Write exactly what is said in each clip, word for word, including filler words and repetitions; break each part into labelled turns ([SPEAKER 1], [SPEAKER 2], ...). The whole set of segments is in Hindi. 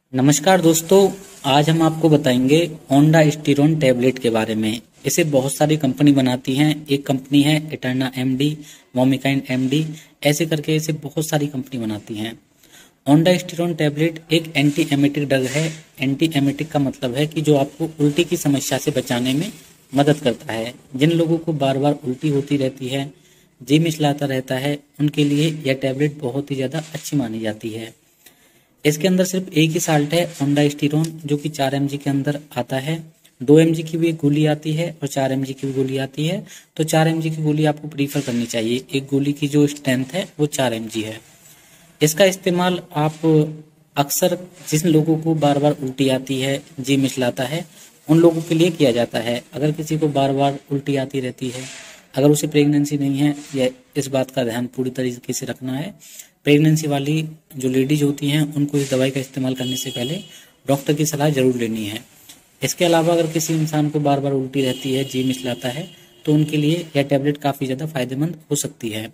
[SPEAKER 1] नमस्कार दोस्तों, आज हम आपको बताएंगे ओंडास्टिरोन टैबलेट के बारे में। इसे बहुत सारी कंपनी बनाती हैं। एक कंपनी है इटर्ना एमडी, मोमिकाइन एमडी, ऐसे करके इसे बहुत सारी कंपनी बनाती हैं। ओंडास्टिरोन टैबलेट एक एंटी एमेटिक ड्रग है। एंटी एमेटिक का मतलब है कि जो आपको उल्टी की समस्या से बचाने में मदद करता है। जिन लोगों को बार बार उल्टी होती रहती है, जी मिचलाता रहता है, उनके लिए यह टैबलेट बहुत ही ज़्यादा अच्छी मानी जाती है। इसके अंदर सिर्फ एक ही साल्ट है ओंडास्टिरोन, जो कि चार एम जी के अंदर आता है। दो एम जी की भी एक गोली आती है और चार एम जी की भी गोली आती है। तो चार एम जी की गोली आपको प्रीफर करनी चाहिए। एक गोली की जो स्ट्रेंथ है वो चार एम जी है। इसका इस्तेमाल आप अक्सर जिन लोगों को बार बार उल्टी आती है, जी मिचलाता है, उन लोगों के लिए किया जाता है। अगर किसी को बार बार उल्टी आती रहती है, अगर उसे प्रेगनेंसी नहीं है, या इस बात का ध्यान पूरी तरीके से रखना है। प्रेगनेंसी वाली जो लेडीज होती हैं, उनको इस दवाई का इस्तेमाल करने से पहले डॉक्टर की सलाह जरूर लेनी है। इसके अलावा अगर किसी इंसान को बार बार उल्टी रहती है, जी मिचलाता है, तो उनके लिए यह टैबलेट काफ़ी ज़्यादा फायदेमंद हो सकती है।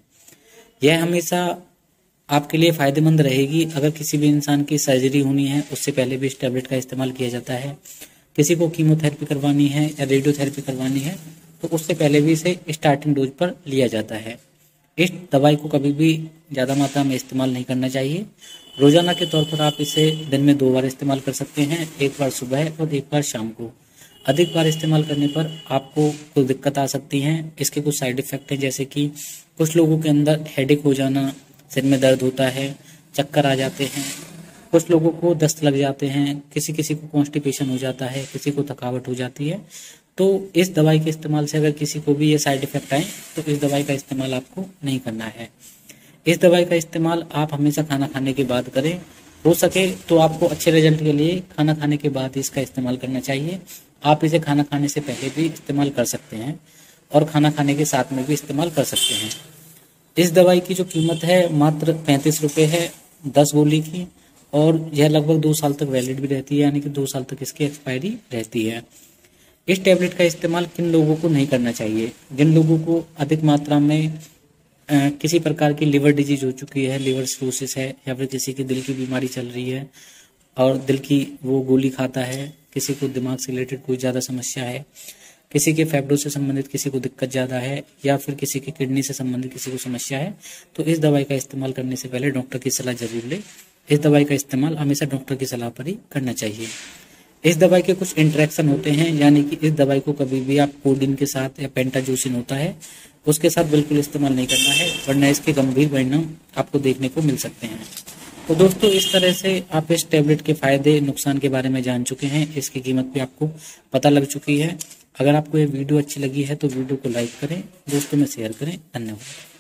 [SPEAKER 1] यह हमेशा आपके लिए फ़ायदेमंद रहेगी। अगर किसी भी इंसान की सर्जरी होनी है, उससे पहले भी इस टैबलेट का इस्तेमाल किया जाता है। किसी को कीमोथेरेपी करवानी है या रेडियोथेरेपी करवानी है, तो उससे पहले भी इसे स्टार्टिंग डोज पर लिया जाता है। इस दवाई को कभी भी ज़्यादा मात्रा में इस्तेमाल नहीं करना चाहिए। रोजाना के तौर पर आप इसे दिन में दो बार इस्तेमाल कर सकते हैं, एक बार सुबह और एक बार शाम को। अधिक बार इस्तेमाल करने पर आपको कुछ दिक्कत आ सकती हैं। इसके कुछ साइड इफेक्ट हैं, जैसे कि कुछ लोगों के अंदर हेडेक हो जाना, सिर में दर्द होता है, चक्कर आ जाते हैं, कुछ लोगों को दस्त लग जाते हैं, किसी किसी को कॉन्स्टिपेशन हो जाता है, किसी को थकावट हो जाती है। तो इस दवाई के इस्तेमाल से अगर किसी को भी ये साइड इफेक्ट आए, तो इस दवाई का इस्तेमाल आपको नहीं करना है। इस दवाई का इस्तेमाल आप हमेशा खाना खाने के बाद करें। हो सके तो आपको अच्छे रिजल्ट के लिए खाना खाने के बाद इसका इस्तेमाल करना चाहिए। आप इसे खाना खाने से पहले भी इस्तेमाल कर सकते हैं और खाना खाने के साथ में भी इस्तेमाल कर सकते हैं। इस दवाई की जो कीमत है मात्र पैंतीस रुपये है दस गोली की, और यह लगभग दो साल तक वैलिड भी रहती है, यानी कि दो साल तक इसकी एक्सपायरी रहती है। इस टैबलेट का इस्तेमाल किन लोगों को नहीं करना चाहिए? जिन लोगों को अधिक मात्रा में आ, किसी प्रकार की लिवर डिजीज हो चुकी है, लिवर सिरोसिस है, या फिर किसी की दिल की बीमारी चल रही है और दिल की वो गोली खाता है, किसी को दिमाग से रिलेटेड कोई ज़्यादा समस्या है, किसी के फेफड़ों से संबंधित किसी को दिक्कत ज़्यादा है, या फिर किसी की किडनी से संबंधित किसी को समस्या है, तो इस दवाई का इस्तेमाल करने से पहले डॉक्टर की सलाह जरूर लें। इस दवाई का इस्तेमाल हमेशा डॉक्टर की सलाह पर ही करना चाहिए। इस दवाई के कुछ इंटरेक्शन होते हैं, यानी कि इस दवाई को कभी भी आप कोडिन के साथ या पेंटाजोसिन होता है उसके साथ बिल्कुल इस्तेमाल नहीं करना है, वरना इसके गंभीर परिणाम आपको देखने को मिल सकते हैं। तो दोस्तों, इस तरह से आप इस टैबलेट के फायदे नुकसान के बारे में जान चुके हैं। इसकी कीमत भी आपको पता लग चुकी है। अगर आपको ये वीडियो अच्छी लगी है तो वीडियो को लाइक करें, दोस्तों में शेयर करें। धन्यवाद।